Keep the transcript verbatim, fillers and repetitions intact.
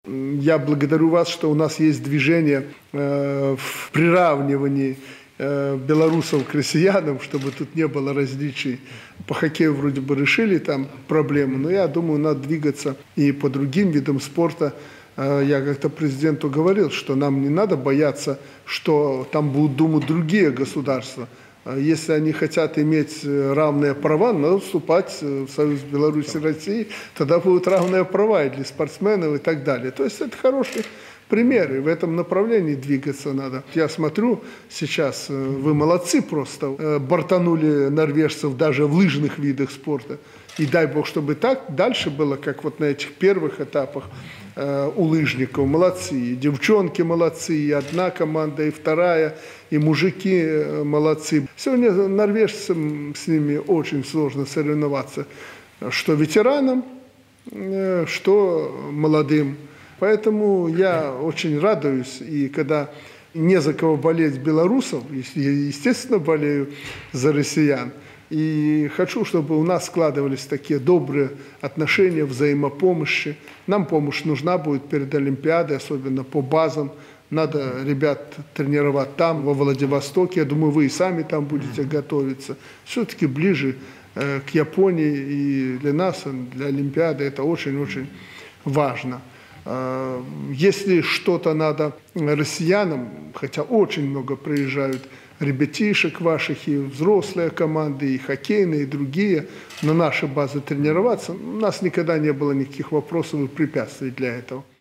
Я благодарю вас, что у нас есть движение э, в приравнивании э, белорусов к россиянам, чтобы тут не было различий. По хоккею вроде бы решили там проблему, но я думаю, надо двигаться и по другим видам спорта. Э, я как-то президенту говорил, что нам не надо бояться, что там будут думать другие государства. Если они хотят иметь равные права, надо вступать в Союз Беларуси и России, тогда будут равные права и для спортсменов и так далее. То есть это хороший пример, и в этом направлении двигаться надо. Я смотрю сейчас, вы молодцы просто, бортанули норвежцев даже в лыжных видах спорта. И дай бог, чтобы так дальше было, как вот на этих первых этапах э, у лыжников. Молодцы, и девчонки молодцы, и одна команда, и вторая, и мужики э, молодцы. Сегодня норвежцам с ними очень сложно соревноваться, что ветеранам, э, что молодым. Поэтому я очень радуюсь, и когда не за кого болеть белорусов, я, естественно, болею за россиян. И хочу, чтобы у нас складывались такие добрые отношения, взаимопомощи. Нам помощь нужна будет перед Олимпиадой, особенно по базам. Надо ребят тренировать там, во Владивостоке. Я думаю, вы и сами там будете готовиться. Все-таки ближе э, к Японии. И для нас, для Олимпиады, это очень-очень важно. Э, если что-то надо россиянам, хотя очень много приезжают ребятишек ваших, и взрослые команды, и хоккейные, и другие, на нашей базе тренироваться, у нас никогда не было никаких вопросов и препятствий для этого.